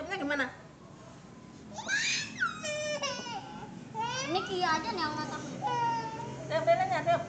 takutnya gimana? Ini Kia aja nih yang nggak takut. Tiup lilinnya, tiup.